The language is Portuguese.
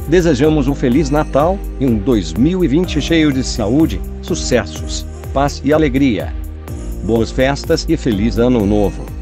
Desejamos um Feliz Natal e um 2020 cheio de saúde, sucessos, paz e alegria. Boas festas e feliz Ano Novo!